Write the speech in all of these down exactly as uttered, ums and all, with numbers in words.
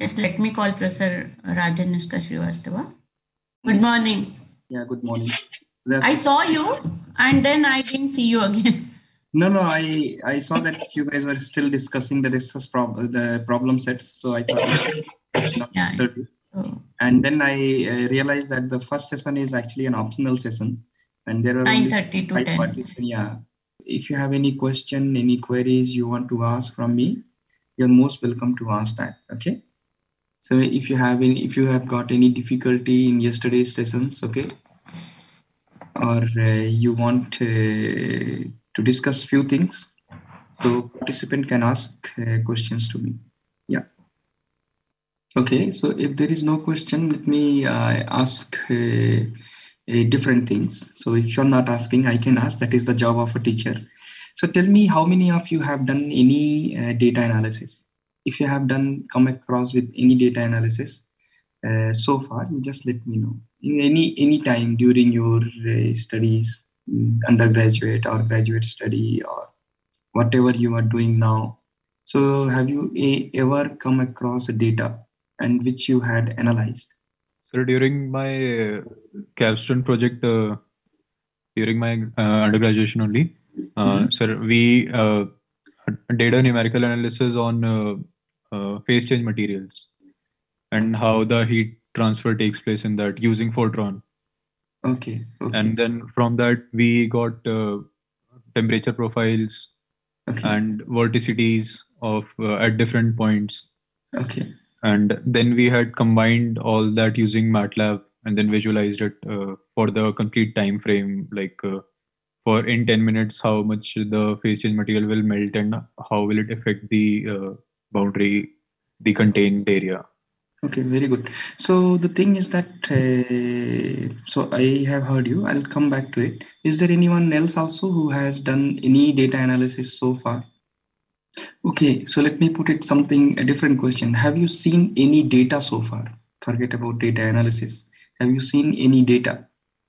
Yes, let me call Professor Rajanushka Srivastava. Good morning. Yeah, good morning. I saw you and then I didn't see you again. No, no, I I saw that you guys were still discussing the discuss prob- the problem sets, so I thought not Yeah. disturb you. So, And then I uh, realized that the first session is actually an optional session, and there are nine only thirty to five ten. participants. Yeah. If you have any question, any queries you want to ask from me, you're most welcome to ask that. Okay. So if you have any, if you have got any difficulty in yesterday's sessions, okay, or uh, you want uh, to discuss few things, so participant can ask uh, questions to me. Yeah. Okay. So if there is no question, let me uh, ask uh, uh, different things. So if you're not asking, I can ask. That is the job of a teacher. So tell me, how many of you have done any uh, data analysis? If you have done come across with any data analysis uh, so far, you just let me know. In any any time during your uh, studies, mm, undergraduate or graduate study, or whatever you are doing now. So have you a, ever come across a data and which you had analyzed? So during my uh, capstone project, uh, during my uh, undergraduation only, uh, Mm-hmm. sir, we uh, did a numerical analysis on uh, uh, phase change materials and Okay. how the heat transfer takes place in that using Fortran. Okay. Okay. And then from that, we got uh, temperature profiles Okay. and vorticities of uh, at different points. Okay. And then we had combined all that using MATLAB and then visualized it uh, for the complete time frame, like uh, for in ten minutes, how much the phase change material will melt and how will it affect the uh, boundary, the contained area. Okay, very good. So the thing is that, uh, so I have heard you. I'll come back to it. Is there anyone else also who has done any data analysis so far? Okay, so let me put it something, a different question. Have you seen any data so far? Forget about data analysis. Have you seen any data?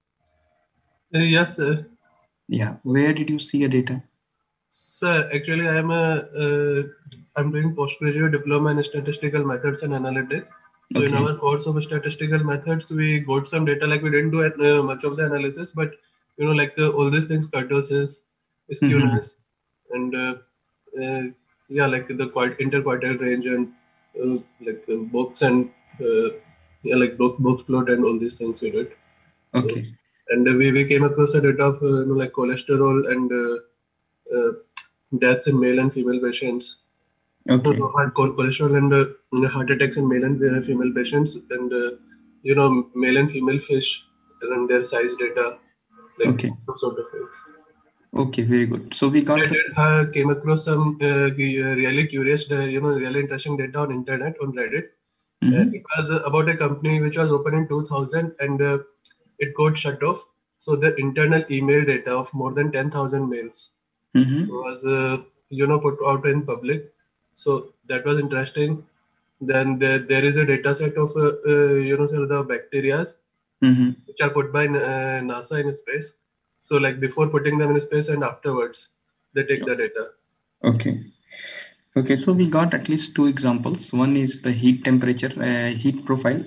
Uh, yes, sir. Yeah. Where did you see a data? Sir, actually, I'm a uh, I'm doing postgraduate diploma in statistical methods and analytics. So Okay. in our course of statistical methods, we got some data. Like we didn't do uh, much of the analysis, but you know, like uh, all these things, kurtosis, skewness, and uh, uh, yeah, like the quite interquartile range and uh, like uh, box and uh, yeah, like box box plot and all these things we did. So, Okay. and uh, we we came across a data of uh, you know, like cholesterol and uh, uh, deaths in male and female patients. Okay. So, had cholesterol and uh, heart attacks in male and uh, female patients, and uh, you know, male and female fish and their size data, like Okay. those sort of things. Okay, very good. So we got I the did uh, came across some uh, the, uh, really curious, uh, you know, really interesting data on internet on Reddit. Uh, Mhm. it was uh, about a company which was open in two thousand and uh, it got shut off. So the internal email data of more than ten thousand mails Mhm. was uh, you know put out in public. So that was interesting. Then there, there is a data set of uh, uh, you know sort of the bacterias Mhm. which are put by uh, NASA in space. So like before putting them in space and afterwards they take the data. Okay. Okay, so we got at least two examples. One is the heat temperature, uh, heat profile.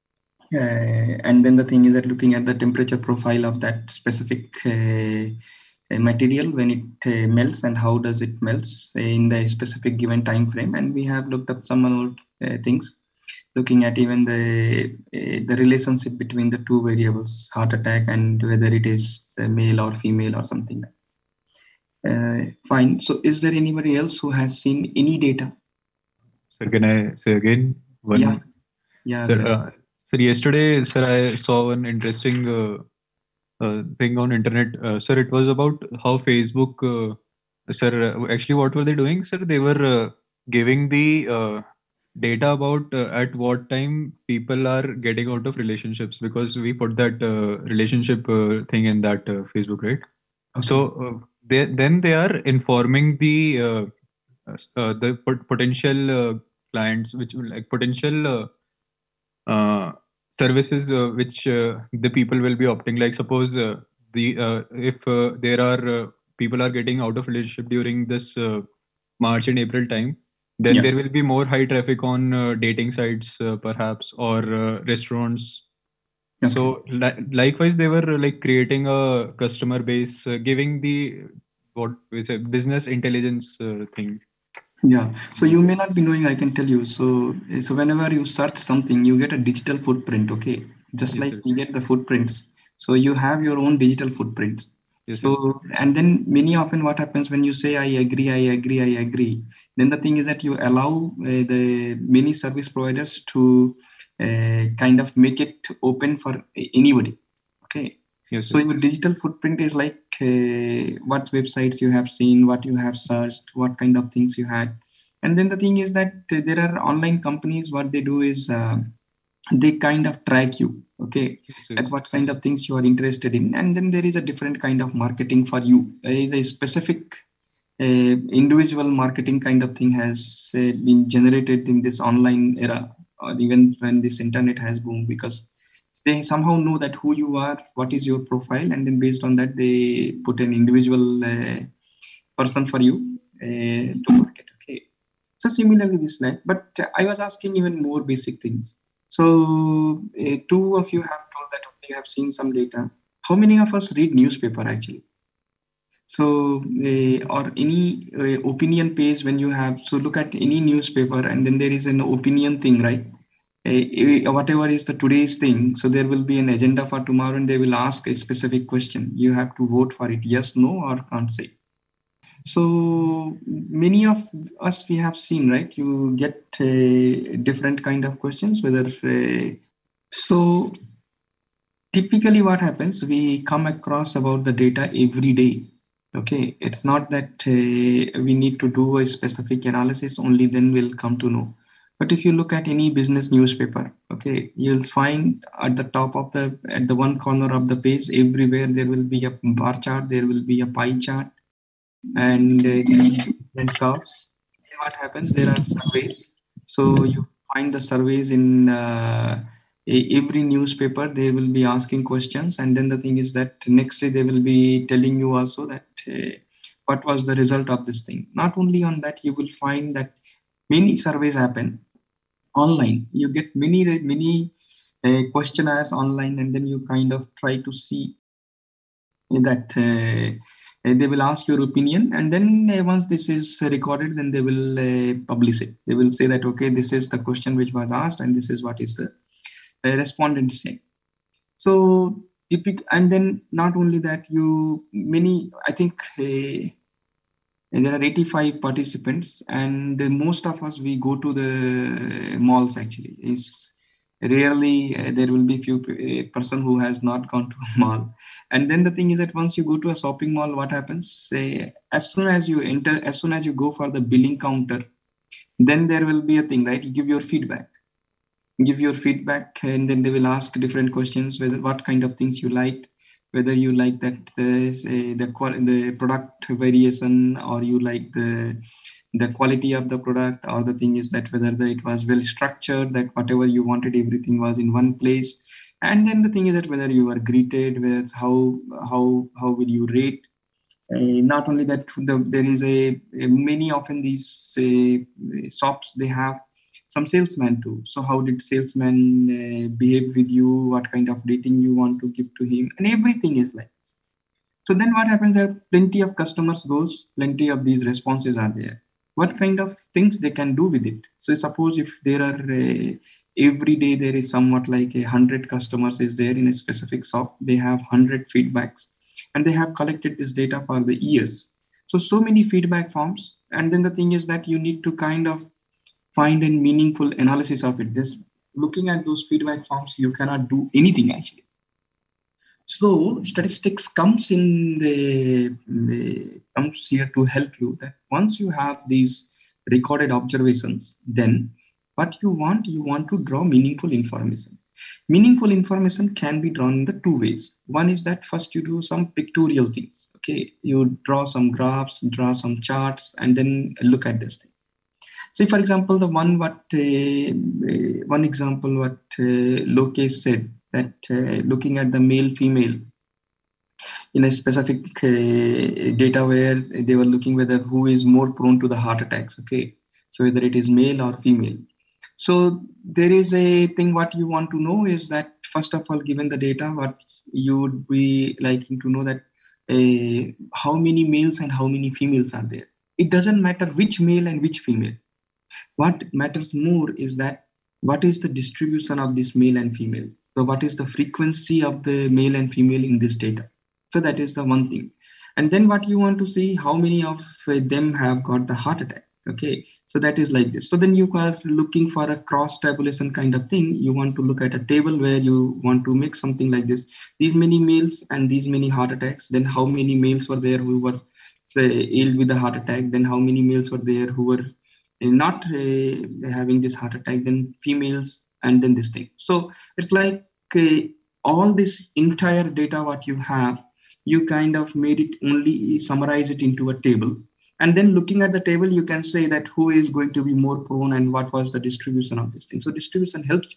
Uh, and then the thing is that looking at the temperature profile of that specific uh, uh, material when it uh, melts and how does it melts in the specific given time frame. And we have looked up some other uh, things, looking at even the uh, the relationship between the two variables, heart attack, and whether it is uh, male or female or something like that. Uh, fine. So is there anybody else who has seen any data? Sir, can I say again? One, Yeah. Yeah. sir, Greg. uh, sir, yesterday, sir, I saw one interesting uh, uh, thing on internet. Uh, sir, it was about how Facebook, uh, sir, uh, actually, what were they doing, sir? They were uh, giving the uh, data about uh, at what time people are getting out of relationships because we put that uh, relationship uh, thing in that uh, Facebook, right? Okay. So uh, they, then they are informing the uh, uh, the pot- potential uh, clients, which will like potential uh, uh, services uh, which uh, the people will be opting. Like suppose uh, the uh, if uh, there are uh, people are getting out of relationship during this uh, March and April time, then Yeah. there will be more high traffic on uh, dating sites, uh, perhaps, or uh, restaurants. Okay. So li- likewise, they were uh, like creating a customer base, uh, giving the what we say business intelligence uh, thing. Yeah. So you may not be knowing, I can tell you. So, so whenever you search something, you get a digital footprint. Okay. Just Yes, like yes, you get the footprints. So you have your own digital footprints. yes, yes. So, and then many often what happens when you say, I agree, I agree, I agree, then the thing is that you allow uh, the many service providers to uh, kind of make it open for anybody. Okay. Yes, So yes. your digital footprint is like uh, what websites you have seen, what you have searched, what kind of things you had. And then the thing is that uh, there are online companies, what they do is uh, they kind of track you, okay, Yes, at yes. what kind of things you are interested in. And then there is a different kind of marketing for you. There is a specific uh, individual marketing kind of thing has uh, been generated in this online era, or even when this internet has boomed, because they somehow know that who you are, what is your profile, and then based on that they put an individual uh, person for you uh, to market. Okay, so similarly this like, but uh, I was asking even more basic things. So uh, two of you have told that okay, you have seen some data. How many of us read newspaper actually? So, uh, or any uh, opinion page when you have, so look at any newspaper and then there is an opinion thing, right? Uh, whatever is the today's thing, so there will be an agenda for tomorrow and they will ask a specific question. You have to vote for it, yes, no, or can't say. So many of us, we have seen, right? You get uh, different kind of questions, whether, uh, so typically what happens, we come across about the data every day. Okay, it's not that uh, we need to do a specific analysis, only then we'll come to know. But if you look at any business newspaper, okay, you'll find at the top of the, at the one corner of the page, everywhere there will be a bar chart, there will be a pie chart, and uh, different curves. What happens, there are surveys. So you find the surveys in uh, every newspaper, they will be asking questions, and then the thing is that next day they will be telling you also that uh, what was the result of this thing. Not only on that, you will find that many surveys happen online. You get many many uh, questionnaires online, and then you kind of try to see that uh, they will ask your opinion, and then uh, once this is recorded, then they will uh, publish it. They will say that okay, this is the question which was asked and this is what is the uh, respondent saying. So typical, and then not only that, you many, I think uh, there are eighty-five participants, and most of us, we go to the malls actually. Is rarely uh, there will be few uh, person who has not gone to a mall. And then the thing is that once you go to a shopping mall, what happens, say as soon as you enter, as soon as you go for the billing counter, then there will be a thing, right? You give your feedback give your feedback and then they will ask different questions, whether what kind of things you liked, whether you like that the uh, the qual- the product variation, or you like the the quality of the product, or the thing is that whether the, it was well structured, that whatever you wanted, everything was in one place. And then the thing is that whether you are greeted, whether it's how how how will you rate. Uh, not only that, the, there is a, a many often these uh, shops, they have some salesman too. So how did salesman uh, behave with you? What kind of rating you want to give to him? And everything is like this. So then what happens, there are plenty of customers goes, plenty of these responses are there. What kind of things they can do with it? So suppose if there are uh, every day there is somewhat like a hundred customers is there in a specific shop, they have hundred feedbacks, and they have collected this data for the years. So so many feedback forms, and then the thing is that you need to kind of find a meaningful analysis of it. This looking at those feedback forms, you cannot do anything actually. So statistics comes in the, the comes here to help you, that once you have these recorded observations, then what you want, you want to draw meaningful information. Meaningful information can be drawn in the two ways. One is that first you do some pictorial things. Okay, you draw some graphs, draw some charts, and then look at this thing. See, for example, the one what uh, one example what uh, Lokesh said, that uh, looking at the male female in a specific uh, data where they were looking whether who is more prone to the heart attacks. Okay, So whether it is male or female. So there is a thing what you want to know is that, first of all, given the data, what you would be liking to know that uh, how many males and how many females are there. It doesn't matter which male and which female. What matters more is that what is the distribution of this male and female. So what is the frequency of the male and female in this data? So that is the one thing. And then what you want to see, how many of them have got the heart attack. Okay, so that is like this. So then you are looking for a cross tabulation kind of thing. You want to look at a table where you want to make something like this. These many males and these many heart attacks. Then how many males were there who were say, ill with the heart attack? Then how many males were there who were not uh, having this heart attack? Then females, and then this thing. So it's like uh, all this entire data what you have, you kind of made it only summarize it into a table. And then looking at the table, you can say that who is going to be more prone and what was the distribution of this thing. So distribution helps you.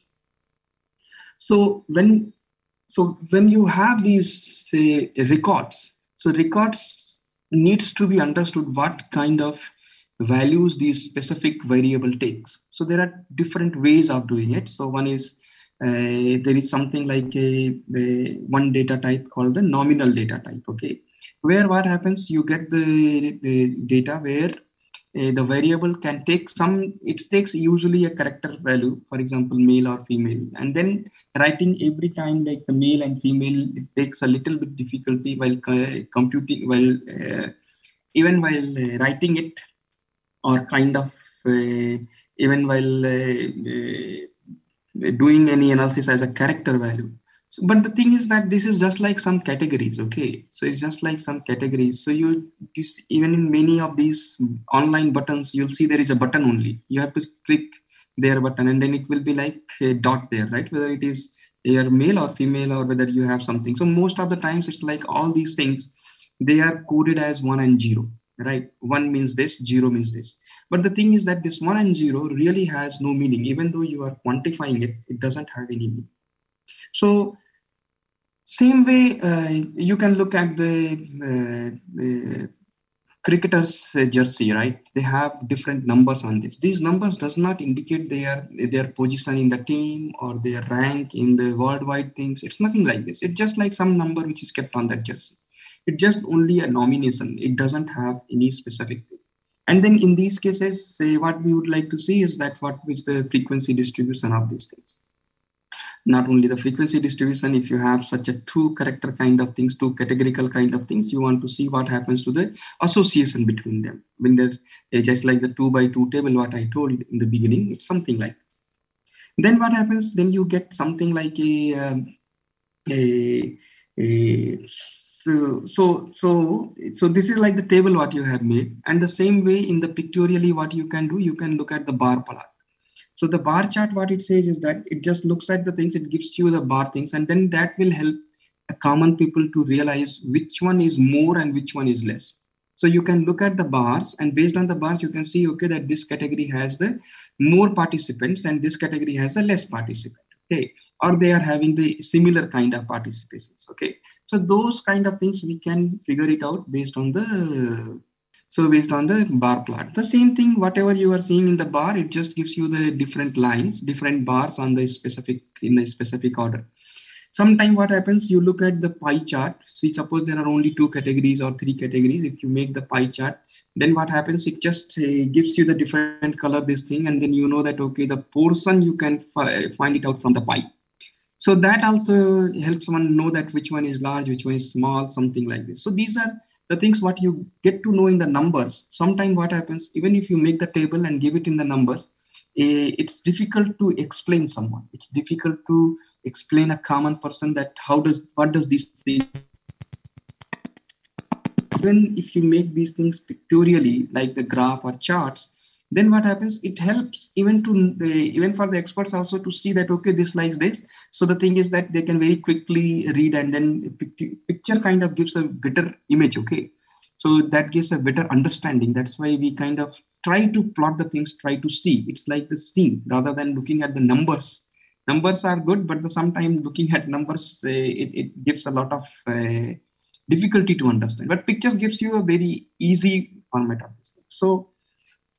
So when, so when you have these say, records, so records needs to be understood what kind of values these specific variable takes. So there are different ways of doing it. So one is uh, there is something like a, a one data type called the nominal data type. Okay. Where what happens, you get the, the data where uh, the variable can take some, it takes usually a character value, for example, male or female. And then writing every time like the male and female, it takes a little bit difficulty while uh, computing, while uh, even while uh, writing it, or kind of uh, even while uh, uh, doing any analysis as a character value. So, but the thing is that this is just like some categories, okay? So it's just like some categories. So you just, even in many of these online buttons, you'll see there is a button only. You have to click their button and then it will be like a dot there, right? Whether it is your male or female or whether you have something. So most of the times it's like all these things, they are coded as one and zero, right? One means this, zero means this. But the thing is that this one and zero really has no meaning. Even though you are quantifying it, it doesn't have any meaning. So same way, uh, you can look at the uh, uh, cricketers uh, jersey, right? They have different numbers on this. These numbers does not indicate their their position in the team or their rank in the worldwide things. It's nothing like this. It's just like some number which is kept on that jersey. It's just only a nomination. It doesn't have any specific thing. And then in these cases, say what we would like to see is that what is the frequency distribution of these things. Not only the frequency distribution, if you have such a two character kind of things, two categorical kind of things, you want to see what happens to the association between them. When they're uh, just like the two by two table, what I told in the beginning, it's something like this. Then what happens? Then you get something like a, um, a, a so, so, so, so this is like the table what you have made. And the same way in the pictorially, what you can do, you can look at the bar plot. So the bar chart, what it says is that it just looks at the things, it gives you the bar things, and then that will help a common people to realize which one is more and which one is less. So you can look at the bars, and based on the bars, you can see, okay, that this category has the more participants and this category has the less participant, okay, or they are having the similar kind of participations, okay. So those kind of things we can figure it out based on the So based on the bar plot. The same thing, whatever you are seeing in the bar, it just gives you the different lines, different bars on the specific, in the specific order. Sometimes what happens, you look at the pie chart. See, suppose there are only two categories or three categories. If you make the pie chart, then what happens, it just uh, gives you the different color, this thing, and then you know that, okay, the portion you can fi find it out from the pie. So that also helps one know that which one is large, which one is small, something like this. So these are the things what you get to know in the numbers. Sometimes what happens, even if you make the table and give it in the numbers, it's difficult to explain someone. It's difficult to explain a common person that how does, what does this thing. Even if you make these things pictorially, like the graph or charts, then what happens, it helps even to uh, even for the experts also to see that, okay, this likes this. So the thing is that they can very quickly read, and then picture kind of gives a better image, okay. So that gives a better understanding. That's why we kind of try to plot the things, try to see. It's like the scene rather than looking at the numbers. Numbers are good, but sometimes looking at numbers, uh, it, it gives a lot of uh, difficulty to understand. But pictures gives you a very easy format of this thing. So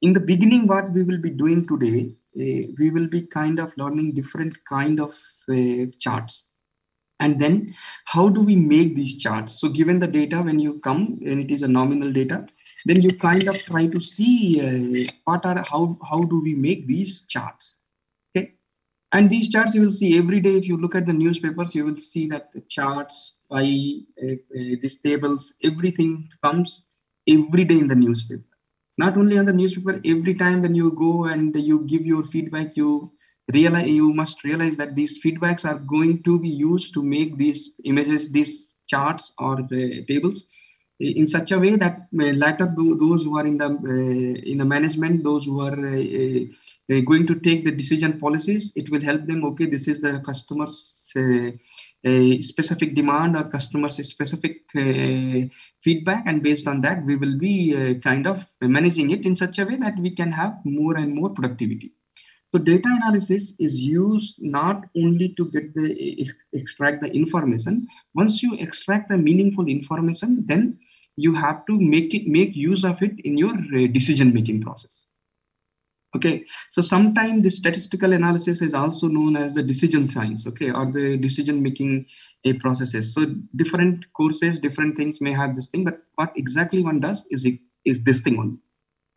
in the beginning, what we will be doing today, uh, we will be kind of learning different kind of uh, charts. And then how do we make these charts? So given the data, when you come and it is a nominal data, then you kind of try to see uh, what are, how, how do we make these charts? Okay. And these charts you will see every day. If you look at the newspapers, you will see that the charts by uh, uh, these tables, everything comes every day in the newspaper. Not only on the newspaper, every time when you go and you give your feedback, you realize you must realize that these feedbacks are going to be used to make these images, these charts or the tables in such a way that later those who are in the uh, in the management, those who are uh, uh, going to take the decision policies, it will help them. Okay, this is the customer's uh, a specific demand or customer's specific uh, feedback, and based on that we will be uh, kind of managing it in such a way that we can have more and more productivity. So data analysis is used not only to get the extract the information. Once you extract the meaningful information, then you have to make it make use of it in your uh, decision making process. Okay, so sometimes the statistical analysis is also known as the decision science, okay, or the decision making uh, processes. So different courses, different things may have this thing, but what exactly one does is it is this thing only.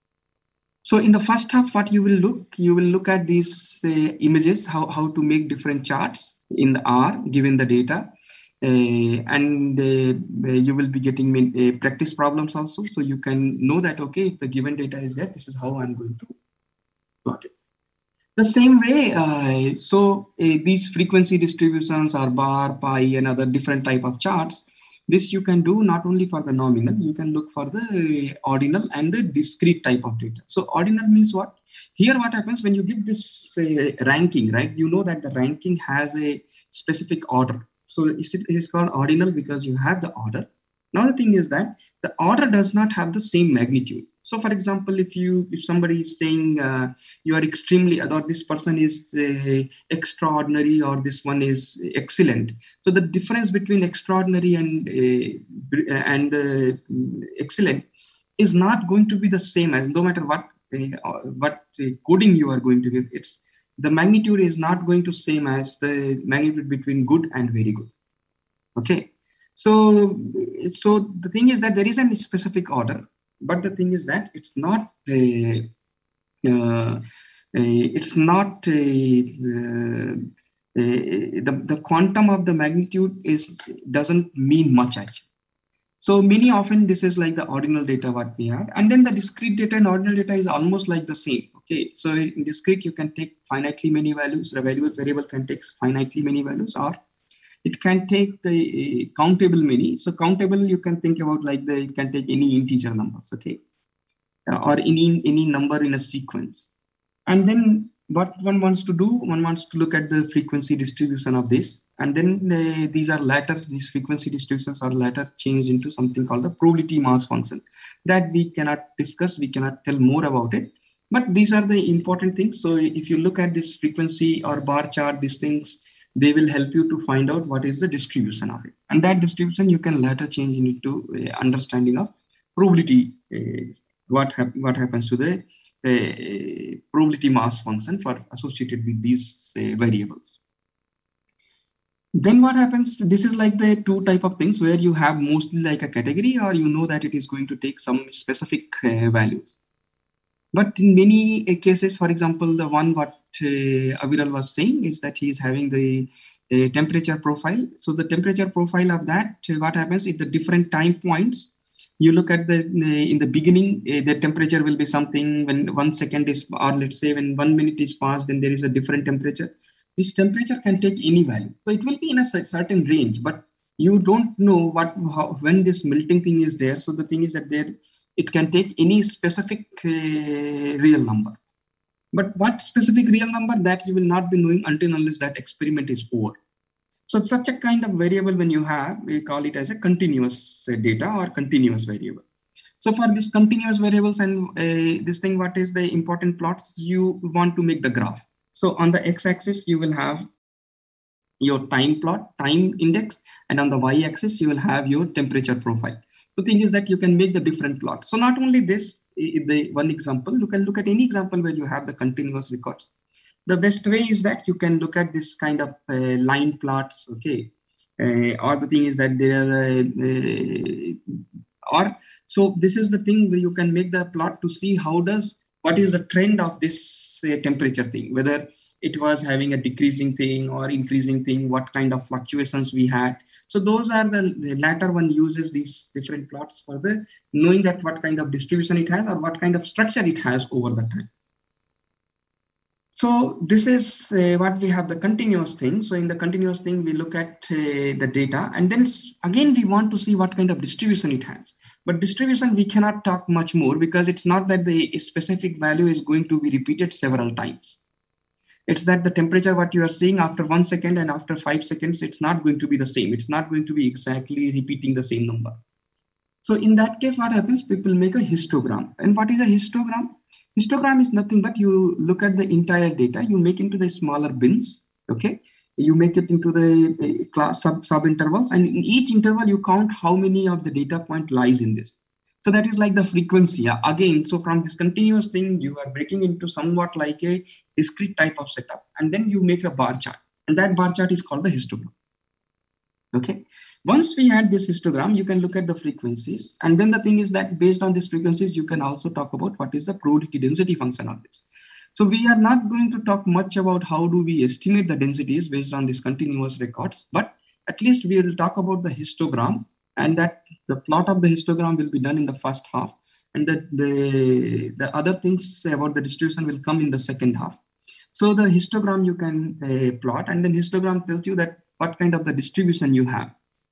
So in the first half, what you will look, you will look at these uh, images, how, how to make different charts in the R given the data. Uh, and uh, you will be getting uh, practice problems also. So you can know that, okay, if the given data is there, this is how I'm going to plot it. The same way, uh, so uh, these frequency distributions or bar, pi, and other different type of charts, this you can do not only for the nominal, you can look for the ordinal and the discrete type of data. So ordinal means what? Here what happens when you give this uh, ranking, right? You know that the ranking has a specific order. So it is called ordinal because you have the order. Now the thing is that the order does not have the same magnitude. So for example, if you if somebody is saying uh, you are extremely, or this person is uh, extraordinary, or this one is excellent. So the difference between extraordinary and uh, and uh, excellent is not going to be the same as, no matter what uh, what coding you are going to give. It's the magnitude is not going to same as the magnitude between good and very good. Okay, so so the thing is that there is a specific order. But the thing is that it's not a, uh, a it's not a, uh, a, the the quantum of the magnitude is doesn't mean much actually. So many often this is like the ordinal data what we have, and then the discrete data and ordinal data is almost like the same. Okay, so in discrete you can take finitely many values. The variable variable can take finitely many values, or it can take the uh, countable many. So countable, you can think about like the, it can take any integer numbers, okay, uh, or any any number in a sequence. And then what one wants to do, one wants to look at the frequency distribution of this. And then uh, these are later, these frequency distributions are later changed into something called the probability mass function that we cannot discuss, we cannot tell more about it. But these are the important things. So if you look at this frequency or bar chart, these things, they will help you to find out what is the distribution of it. And that distribution you can later change into uh, understanding of probability, uh, what, hap what happens to the uh, probability mass function for associated with these uh, variables. Then what happens, this is like the two type of things where you have mostly like a category, or you know that it is going to take some specific uh, values. But in many cases, for example, the one what uh, Aviral was saying is that he is having the uh, temperature profile. So the temperature profile of that, uh, what happens at the different time points, you look at the, uh, in the beginning, uh, the temperature will be something when one second is, or let's say when one minute is passed, then there is a different temperature. This temperature can take any value. So it will be in a certain range, but you don't know what, how, when this melting thing is there. So the thing is that there, it can take any specific uh, real number. But what specific real number, that you will not be knowing until unless that experiment is over. So such a kind of variable when you have, we call it as a continuous uh, data or continuous variable. So for this continuous variables and uh, this thing, what is the important plots, you want to make the graph. So on the x-axis, you will have your time plot, time index, and on the y-axis, you will have your temperature profile. The thing is that you can make the different plots. So not only this, the one example, you can look at any example where you have the continuous records. The best way is that you can look at this kind of uh, line plots, okay? Uh, or the thing is that there are, uh, uh, or so this is the thing where you can make the plot to see how does, what is the trend of this uh, temperature thing, whether it was having a decreasing thing or increasing thing, what kind of fluctuations we had. So those are the, the latter one uses these different plots for the knowing that what kind of distribution it has or what kind of structure it has over the time. So this is uh, what we have the continuous thing. So in the continuous thing, we look at uh, the data, and then again, we want to see what kind of distribution it has. But distribution, we cannot talk much more because it's not that the specific value is going to be repeated several times. It's that the temperature, what you are seeing after one second and after five seconds, it's not going to be the same. It's not going to be exactly repeating the same number. So in that case, what happens? People make a histogram. And what is a histogram? Histogram is nothing but you look at the entire data, you make into the smaller bins, okay? You make it into the class sub, sub intervals, and in each interval, you count how many of the data point lies in this. So that is like the frequency. Again, so from this continuous thing, you are breaking into somewhat like a discrete type of setup, and then you make a bar chart, and that bar chart is called the histogram. Okay. Once we had this histogram, you can look at the frequencies, and then the thing is that based on these frequencies, you can also talk about what is the probability density function of this. So we are not going to talk much about how do we estimate the densities based on these continuous records, but at least we will talk about the histogram, and that the plot of the histogram will be done in the first half, and that the, the other things about the distribution will come in the second half. So the histogram you can uh, plot, and then histogram tells you that what kind of the distribution you have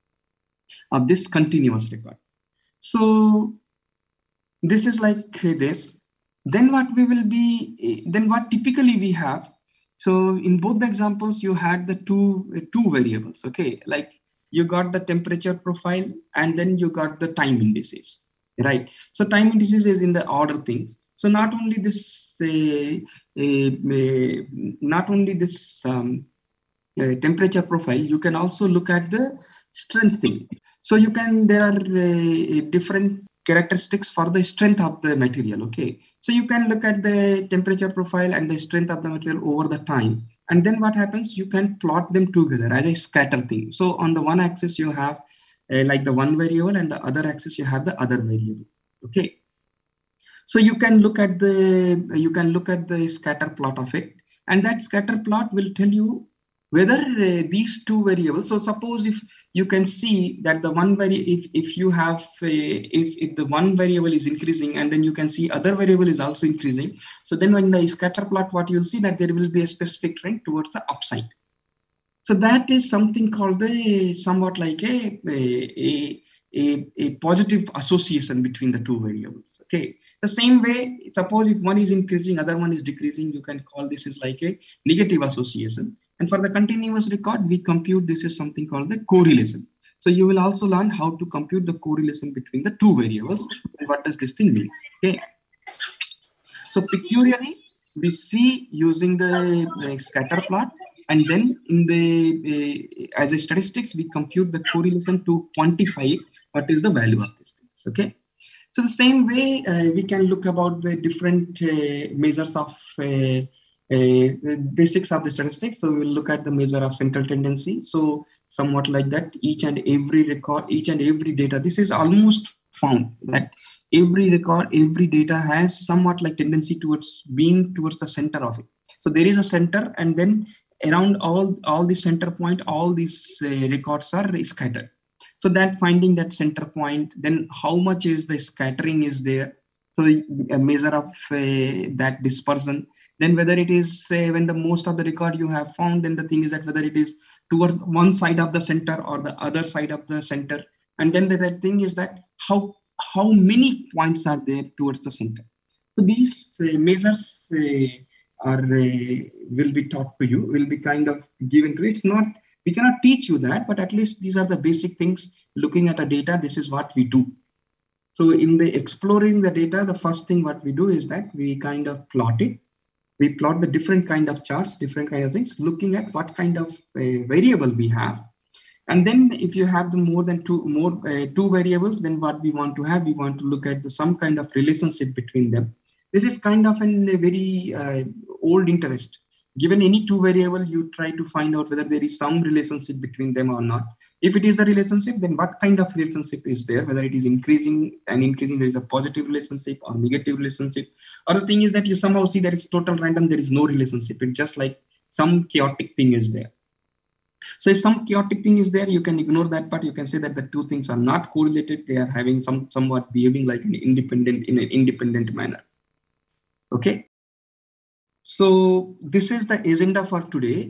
of this continuous record. So this is like this. Then what we will be, then what typically we have. So in both the examples, you had the two, two variables, okay? Like you got the temperature profile and then you got the time indices, right? So time indices is in the order things. So not only this, uh, uh, not only this um, uh, temperature profile, you can also look at the strength thing. So you can, there are uh, different characteristics for the strength of the material, okay? So you can look at the temperature profile and the strength of the material over the time. And then what happens, you can plot them together as a scatter thing. So on the one axis, you have uh, like the one variable, and the other axis, you have the other variable, okay? So you can look at the, you can look at the scatter plot of it, and that scatter plot will tell you whether uh, these two variables. So suppose if you can see that the one vari if if you have uh, if if the one variable is increasing, and then you can see other variable is also increasing. So then when the scatter plot, what you'll see that there will be a specific trend towards the upside. So that is something called the somewhat like a a a, a positive association between the two variables. Okay. The same way, suppose if one is increasing, other one is decreasing, you can call this is like a negative association. And for the continuous record, we compute this is something called the correlation. So you will also learn how to compute the correlation between the two variables and what does this thing mean. Okay. So peculiarly, we see using the, the scatter plot, and then in the uh, as a statistics, we compute the correlation to quantify what is the value of this thing. Okay. So the same way uh, we can look about the different uh, measures of uh, Uh, basics of the statistics. So we'll look at the measure of central tendency. So somewhat like that, each and every record, each and every data, this is almost found that every record, every data has somewhat like tendency towards being towards the center of it. So there is a center, and then around all, all the center point, all these uh, records are scattered. So that finding that center point, then how much is the scattering is there. So a measure of uh, that dispersion. Then whether it is say when the most of the record you have found, then the thing is that whether it is towards one side of the center or the other side of the center. And then the, the thing is that how, how many points are there towards the center. So these uh, measures uh, are uh, will be taught to you, will be kind of given to you. It's not, we cannot teach you that, but at least these are the basic things. Looking at a data, this is what we do. So in the exploring the data, the first thing what we do is that we kind of plot it. We plot the different kind of charts, different kind of things, looking at what kind of uh, variable we have. And then if you have the more than two more uh, two variables, then what we want to have, we want to look at the some kind of relationship between them. This is kind of an, a very uh, old interest. Given any two variable, you try to find out whether there is some relationship between them or not. If it is a relationship, then what kind of relationship is there? Whether it is increasing and increasing, there is a positive relationship or negative relationship. Or the thing is that you somehow see that it's total random, there is no relationship. It's just like some chaotic thing is there. So if some chaotic thing is there, you can ignore that part. You can say that the two things are not correlated. They are having some somewhat behaving like an independent in an independent manner. Okay. So this is the agenda for today.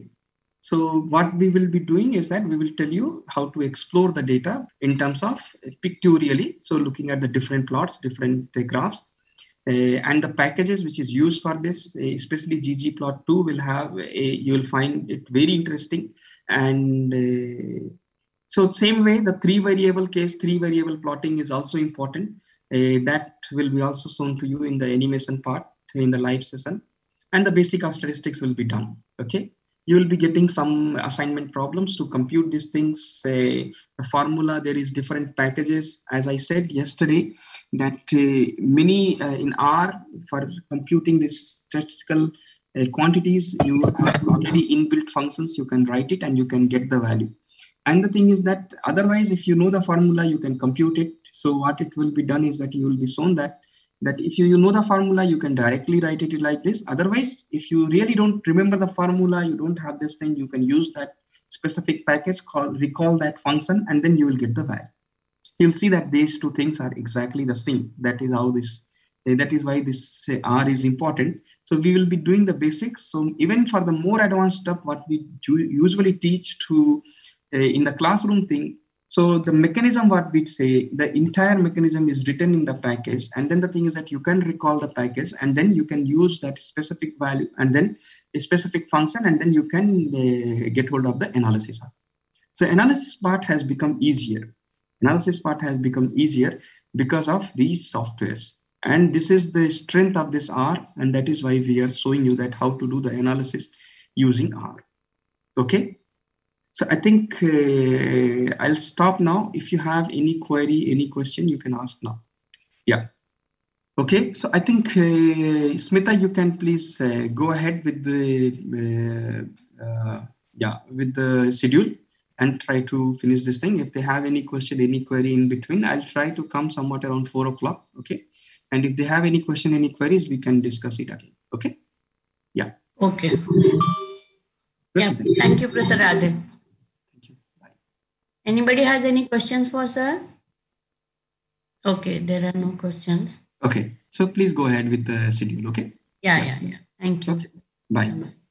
So what we will be doing is that we will tell you how to explore the data in terms of pictorially. So looking at the different plots, different uh, graphs, uh, and the packages which is used for this, uh, especially ggplot2 will have a, you will find it very interesting. And uh, so same way, the three variable case, three variable plotting is also important. Uh, that will be also shown to you in the animation part in the live session. And the basic of statistics will be done. Okay, you will be getting some assignment problems to compute these things. Say the formula, there is different packages. As I said yesterday, that uh, many uh, in R for computing this statistical uh, quantities, you have already inbuilt functions. You can write it and you can get the value. And the thing is that otherwise, if you know the formula, you can compute it. So what it will be done is that you will be shown that that if you, you know the formula, you can directly write it like this. Otherwise, if you really don't remember the formula, you don't have this thing, you can use that specific package called recall that function, and then you will get the value. You'll see that these two things are exactly the same. That is how this, that is why this uh, R is important. So we will be doing the basics. So even for the more advanced stuff, what we do usually teach to uh, in the classroom thing, so the mechanism, what we say, the entire mechanism is written in the package. And then the thing is that you can recall the package and then you can use that specific value and then a specific function, and then you can uh, get hold of the analysis. So analysis part has become easier. Analysis part has become easier because of these softwares. And this is the strength of this R. And that is why we are showing you that how to do the analysis using R. Okay. So I think uh, I'll stop now. If you have any query, any question, you can ask now. Yeah. Okay. So I think, uh, Smita, you can please uh, go ahead with the, uh, uh, yeah, with the schedule and try to finish this thing. If they have any question, any query in between, I'll try to come somewhat around four o'clock. Okay. And if they have any question, any queries, we can discuss it again. Okay. Yeah. Okay. Yeah. Thank you, Professor Radhe. Anybody has any questions for sir? Okay, there are no questions. Okay, so please go ahead with the schedule, okay? Yeah, yeah, yeah. Thank you. Okay. Bye. Bye.